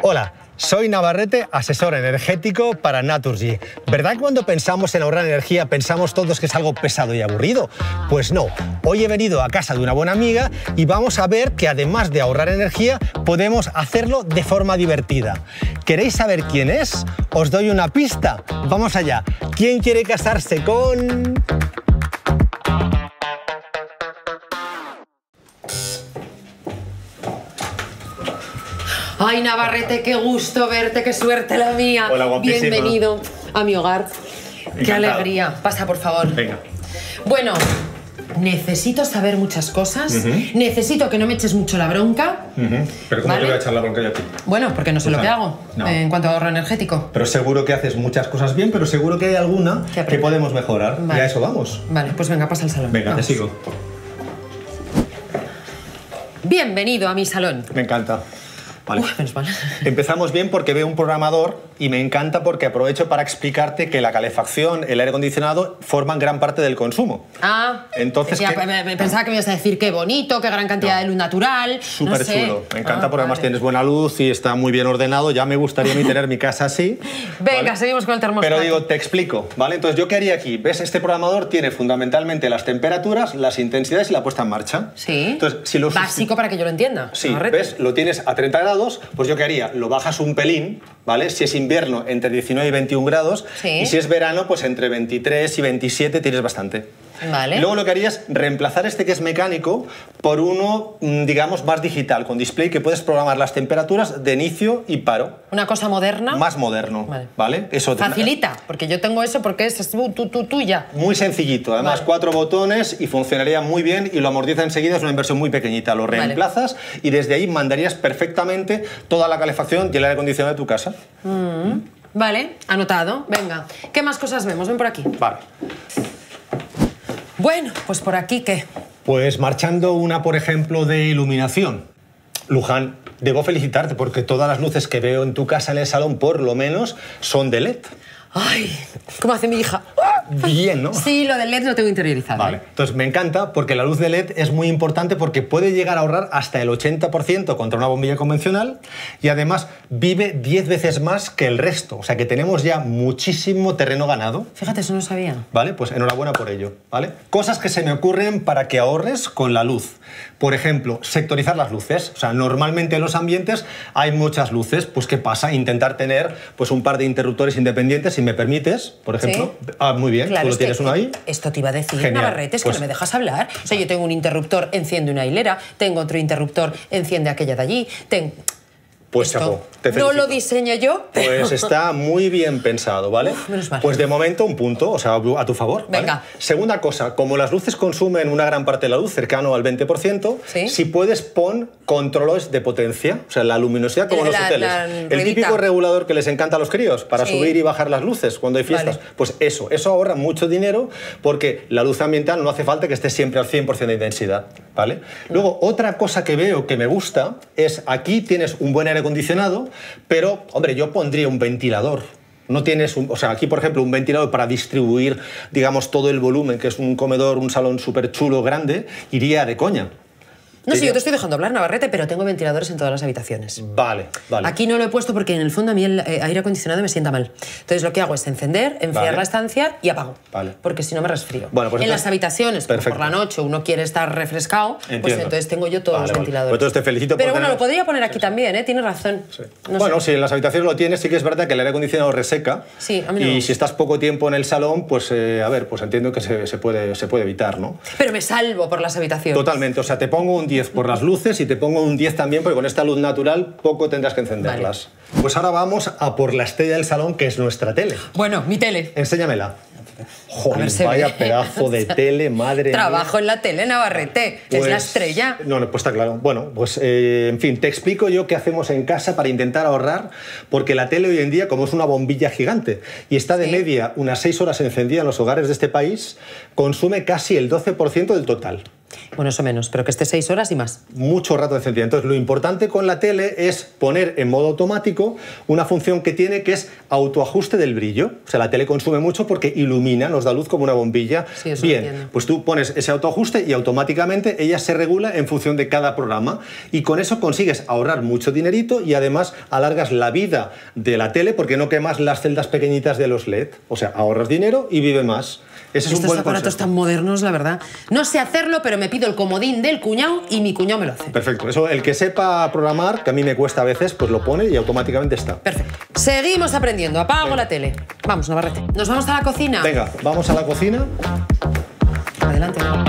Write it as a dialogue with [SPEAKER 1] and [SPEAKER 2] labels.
[SPEAKER 1] Hola, soy Navarrete, asesor energético para Naturgy. ¿Verdad que cuando pensamos en ahorrar energía pensamos todos que es algo pesado y aburrido? Pues no, hoy he venido a casa de una buena amiga y vamos a ver que además de ahorrar energía podemos hacerlo de forma divertida. ¿Queréis saber quién es? Os doy una pista. Vamos allá. ¿Quién quiere casarse con...?
[SPEAKER 2] Ay, Navarrete, qué gusto verte, qué suerte la mía.
[SPEAKER 1] Hola, guapísima.
[SPEAKER 2] Bienvenido a mi hogar.
[SPEAKER 1] Encantado.
[SPEAKER 2] Qué alegría. Pasa, por favor.
[SPEAKER 1] Venga.
[SPEAKER 2] Bueno, necesito saber muchas cosas. Necesito que no me eches mucho la bronca.
[SPEAKER 1] Pero ¿cómo
[SPEAKER 2] ¿Vale?
[SPEAKER 1] te voy a echar la bronca yo a ti?
[SPEAKER 2] Bueno, porque no sé lo que hago
[SPEAKER 1] No.
[SPEAKER 2] en cuanto a ahorro energético.
[SPEAKER 1] Pero seguro que haces muchas cosas bien, pero seguro que hay alguna
[SPEAKER 2] Que
[SPEAKER 1] que podemos mejorar.
[SPEAKER 2] Vale.
[SPEAKER 1] Y a eso vamos.
[SPEAKER 2] Vale, pues venga, pasa al salón.
[SPEAKER 1] Venga,
[SPEAKER 2] Vamos.
[SPEAKER 1] te sigo.
[SPEAKER 2] Bienvenido a mi salón.
[SPEAKER 1] Me encanta. Vale.
[SPEAKER 2] Menos mal.
[SPEAKER 1] Empezamos bien porque veo un programador y me encanta porque aprovecho para explicarte que la calefacción, el aire acondicionado forman gran parte del consumo.
[SPEAKER 2] Ah,
[SPEAKER 1] Entonces,
[SPEAKER 2] ya,
[SPEAKER 1] ¿qué?
[SPEAKER 2] pensaba que me ibas a decir qué bonito, qué gran cantidad de luz natural.
[SPEAKER 1] Súper
[SPEAKER 2] no sé.
[SPEAKER 1] chulo. Me encanta porque además
[SPEAKER 2] vale.
[SPEAKER 1] tienes buena luz y está muy bien ordenado. Ya me gustaría a mí tener mi casa así.
[SPEAKER 2] Venga,
[SPEAKER 1] ¿vale?
[SPEAKER 2] seguimos con el termostato.
[SPEAKER 1] Pero digo, te explico, ¿vale? Entonces, ¿yo qué haría aquí? ¿Ves? Este programador tiene fundamentalmente las temperaturas, las intensidades y la puesta en marcha.
[SPEAKER 2] Sí.
[SPEAKER 1] Entonces, si lo
[SPEAKER 2] Básico para que yo lo entienda.
[SPEAKER 1] Sí,
[SPEAKER 2] Navarrete.
[SPEAKER 1] ¿ves? Lo tienes a 30 grados, pues yo qué haría, lo bajas un pelín, ¿vale? Si es invierno, entre 19 y 21 grados,
[SPEAKER 2] Sí.
[SPEAKER 1] y si es verano, pues entre 23 y 27 tienes bastante.
[SPEAKER 2] Vale.
[SPEAKER 1] Luego lo que harías es reemplazar este que es mecánico por uno, digamos, más digital, con display que puedes programar las temperaturas de inicio y paro.
[SPEAKER 2] Una cosa moderna.
[SPEAKER 1] Más moderno, ¿vale? Eso
[SPEAKER 2] Facilita, porque yo tengo eso porque es tuya.
[SPEAKER 1] Muy sencillito, además
[SPEAKER 2] Vale.
[SPEAKER 1] 4 botones y funcionaría muy bien y lo amortiza enseguida, es una inversión muy pequeñita, lo reemplazas y desde ahí mandarías perfectamente toda la calefacción y el aire acondicionado de tu casa.
[SPEAKER 2] Vale, anotado. Venga. ¿Qué más cosas vemos? Ven por aquí.
[SPEAKER 1] Vale.
[SPEAKER 2] Bueno, pues por aquí, ¿qué?
[SPEAKER 1] Pues marchando una, por ejemplo, de iluminación. Luján, debo felicitarte porque todas las luces que veo en tu casa en el salón, por lo menos, son de LED.
[SPEAKER 2] Ay, ¿cómo hace mi hija?
[SPEAKER 1] Bien, ¿no?
[SPEAKER 2] Sí, lo del LED lo tengo interiorizado.
[SPEAKER 1] Vale. Entonces me encanta porque la luz de LED es muy importante porque puede llegar a ahorrar hasta el 80% contra una bombilla convencional y además vive 10 veces más que el resto. O sea que tenemos ya muchísimo terreno ganado.
[SPEAKER 2] Fíjate, eso no sabía.
[SPEAKER 1] ¿Vale? Pues enhorabuena por ello, ¿vale? Cosas que se me ocurren para que ahorres con la luz. Por ejemplo, sectorizar las luces. O sea, normalmente en los ambientes hay muchas luces. Pues, ¿qué pasa? Intentar tener pues, un par de interruptores independientes, si me permites, por ejemplo.
[SPEAKER 2] Sí.
[SPEAKER 1] Ah, muy bien.
[SPEAKER 2] Claro,
[SPEAKER 1] ¿Tú lo
[SPEAKER 2] es que
[SPEAKER 1] tienes uno ahí?
[SPEAKER 2] Esto te iba a decir,
[SPEAKER 1] Genial.
[SPEAKER 2] Navarrete, es
[SPEAKER 1] Pues-
[SPEAKER 2] que no me dejas hablar. O sea, yo tengo un interruptor, enciende una hilera, tengo otro interruptor, enciende aquella de allí.
[SPEAKER 1] Pues
[SPEAKER 2] Esto
[SPEAKER 1] chapó, te
[SPEAKER 2] no
[SPEAKER 1] felicito.
[SPEAKER 2] lo diseño yo.
[SPEAKER 1] Pues está muy bien pensado, ¿vale?
[SPEAKER 2] Menos mal.
[SPEAKER 1] Pues de momento un punto, o sea, a tu favor. ¿vale?
[SPEAKER 2] Venga.
[SPEAKER 1] Segunda cosa, como las luces consumen una gran parte de la luz, cercano al 20%,
[SPEAKER 2] ¿Sí?
[SPEAKER 1] si puedes pon controles de potencia, o sea, la luminosidad como en los hoteles. El
[SPEAKER 2] ruedita.
[SPEAKER 1] típico regulador que les encanta a los críos para
[SPEAKER 2] Sí.
[SPEAKER 1] subir y bajar las luces cuando hay fiestas.
[SPEAKER 2] Vale.
[SPEAKER 1] Pues eso ahorra mucho dinero porque la luz ambiental no hace falta que esté siempre al 100% de intensidad, ¿vale? Luego, otra cosa que veo que me gusta es aquí tienes un buen aire acondicionado, pero, hombre, yo pondría un ventilador. No tienes, o sea, aquí, por ejemplo, un ventilador para distribuir, digamos, todo el volumen, que es un comedor, un salón súper chulo, grande, iría de coña.
[SPEAKER 2] No sé,
[SPEAKER 1] Diría-
[SPEAKER 2] yo te estoy dejando hablar, Navarrete, pero tengo ventiladores en todas las habitaciones.
[SPEAKER 1] Vale, vale.
[SPEAKER 2] Aquí no lo he puesto porque en el fondo a mí el aire acondicionado me sienta mal. Entonces lo que hago es encender, enfriar
[SPEAKER 1] Vale.
[SPEAKER 2] la estancia y apago.
[SPEAKER 1] Vale.
[SPEAKER 2] Porque si no me resfrío.
[SPEAKER 1] Bueno, pues
[SPEAKER 2] en
[SPEAKER 1] entonces-
[SPEAKER 2] las habitaciones, como
[SPEAKER 1] Perfecto.
[SPEAKER 2] por la noche uno quiere estar refrescado, pues
[SPEAKER 1] Entiendo.
[SPEAKER 2] entonces tengo yo todos
[SPEAKER 1] Vale,
[SPEAKER 2] los
[SPEAKER 1] vale.
[SPEAKER 2] ventiladores.
[SPEAKER 1] Pues entonces te felicito
[SPEAKER 2] Pero
[SPEAKER 1] por
[SPEAKER 2] bueno,
[SPEAKER 1] tener-
[SPEAKER 2] lo podría poner aquí también, ¿eh? Tienes razón. No
[SPEAKER 1] Bueno,
[SPEAKER 2] sé.
[SPEAKER 1] si en las habitaciones lo tienes, sí que es verdad que el aire acondicionado reseca.
[SPEAKER 2] Sí, a mí no me
[SPEAKER 1] Y
[SPEAKER 2] gusta.
[SPEAKER 1] si estás poco tiempo en el salón, pues a ver, pues entiendo que se puede evitar, ¿no?
[SPEAKER 2] Pero me salvo por las habitaciones.
[SPEAKER 1] Totalmente, o sea, te pongo un 10 por las luces y te pongo un 10 también porque con esta luz natural poco tendrás que encenderlas. Pues ahora vamos a por la estrella del salón, que es nuestra tele.
[SPEAKER 2] Bueno, mi tele.
[SPEAKER 1] Enséñamela.
[SPEAKER 2] A
[SPEAKER 1] Joder,
[SPEAKER 2] ver, se
[SPEAKER 1] vaya
[SPEAKER 2] ve.
[SPEAKER 1] pedazo de tele, madre mía.
[SPEAKER 2] Trabajo en la tele, Navarrete, que es la
[SPEAKER 1] Pues,
[SPEAKER 2] estrella.
[SPEAKER 1] No, pues está claro. Bueno, pues en fin, te explico yo qué hacemos en casa para intentar ahorrar, porque la tele hoy en día, como es una bombilla gigante y está de
[SPEAKER 2] Sí.
[SPEAKER 1] media unas 6 horas encendida en los hogares de este país, consume casi el 12% del total.
[SPEAKER 2] Bueno, eso menos, pero que esté 6 horas y más.
[SPEAKER 1] Mucho rato encendida. Entonces, lo importante con la tele es poner en modo automático una función que tiene, que es autoajuste del brillo. O sea, la tele consume mucho porque ilumina, nos da luz como una bombilla.
[SPEAKER 2] Sí, eso
[SPEAKER 1] bien,
[SPEAKER 2] entiendo.
[SPEAKER 1] pues tú pones ese autoajuste y automáticamente ella se regula en función de cada programa. Y con eso consigues ahorrar mucho dinerito y además alargas la vida de la tele porque no quemas las celdas pequeñitas de los LED. O sea, ahorras dinero y vive más. Ese es un
[SPEAKER 2] Estos
[SPEAKER 1] buen
[SPEAKER 2] aparatos
[SPEAKER 1] consejo.
[SPEAKER 2] tan modernos, la verdad. No sé hacerlo, pero me pido el comodín del cuñado y mi cuñado me lo hace.
[SPEAKER 1] Perfecto. Eso, el que sepa programar, que a mí me cuesta a veces, pues lo pone y automáticamente está.
[SPEAKER 2] Perfecto. Seguimos aprendiendo. Apago la tele. Vamos, Navarrete. ¿Nos vamos a la cocina?
[SPEAKER 1] Venga, vamos a la cocina.
[SPEAKER 2] Adelante.